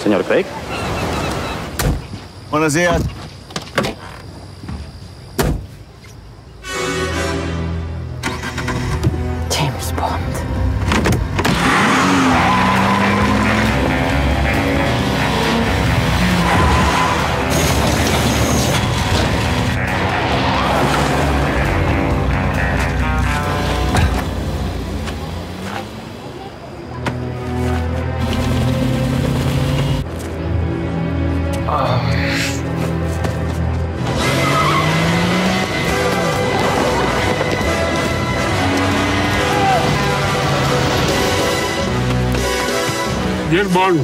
Signor Craig. Buonasera. James Bond. James Bond.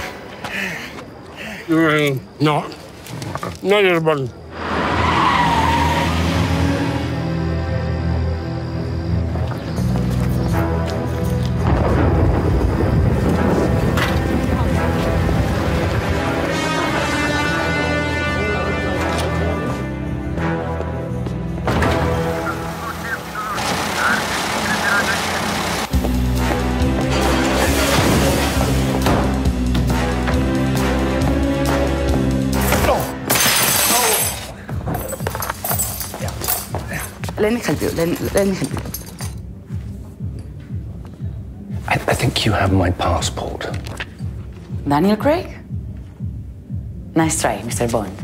No. No James Bond. Let me help you. Let me help you. I think you have my passport. Daniel Craig? Nice try, Mr. Bond.